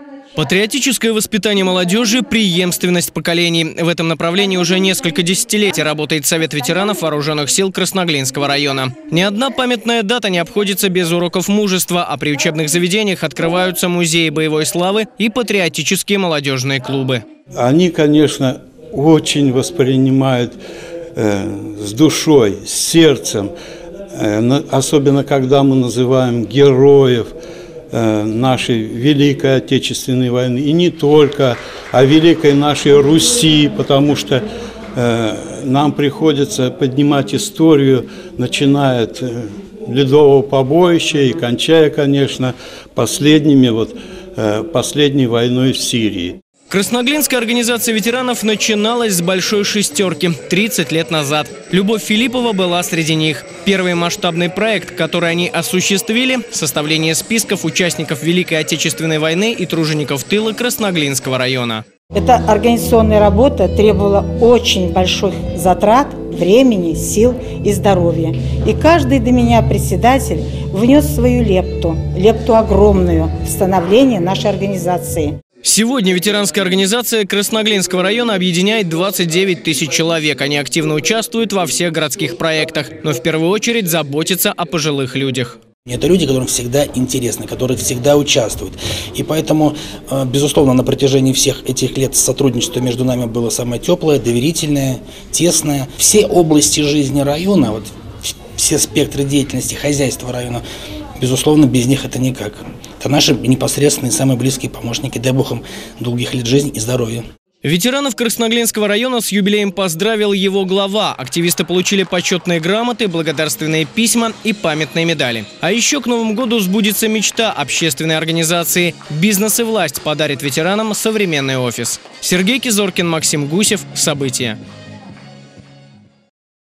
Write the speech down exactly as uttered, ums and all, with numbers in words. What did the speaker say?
Патриотическое воспитание молодежи, преемственность поколений. В этом направлении уже несколько десятилетий работает Совет ветеранов Вооруженных сил Красноглинского района. Ни одна памятная дата не обходится без уроков мужества, а при учебных заведениях открываются музеи боевой славы и патриотические молодежные клубы. Они, конечно, очень воспринимают э, с душой, с сердцем, э, особенно когда мы называем героев нашей Великой Отечественной войны, и не только, а великой нашей Руси, потому что э, нам приходится поднимать историю, начиная от э, Ледового побоища и кончая, конечно, последними, вот, э, последней войной в Сирии. Красноглинская организация ветеранов начиналась с большой шестерки тридцать лет назад. Любовь Филиппова была среди них. Первый масштабный проект, который они осуществили – составление списков участников Великой Отечественной войны и тружеников тыла Красноглинского района. Эта организационная работа требовала очень больших затрат, времени, сил и здоровья. И каждый до меня председатель внес свою лепту, лепту огромную в становление нашей организации. Сегодня ветеранская организация Красноглинского района объединяет двадцать девять тысяч человек. Они активно участвуют во всех городских проектах, но в первую очередь заботятся о пожилых людях. Это люди, которым всегда интересно, которые всегда участвуют. И поэтому, безусловно, на протяжении всех этих лет сотрудничество между нами было самое теплое, доверительное, тесное. Все области жизни района, вот, все спектры деятельности хозяйства района, безусловно, без них это никак. Это наши непосредственные, самые близкие помощники. Дай Бог им долгих лет жизни и здоровья. Ветеранов Красноглинского района с юбилеем поздравил его глава. Активисты получили почетные грамоты, благодарственные письма и памятные медали. А еще к Новому году сбудется мечта общественной организации. Бизнес и власть подарит ветеранам современный офис. Сергей Кизоркин, Максим Гусев. События.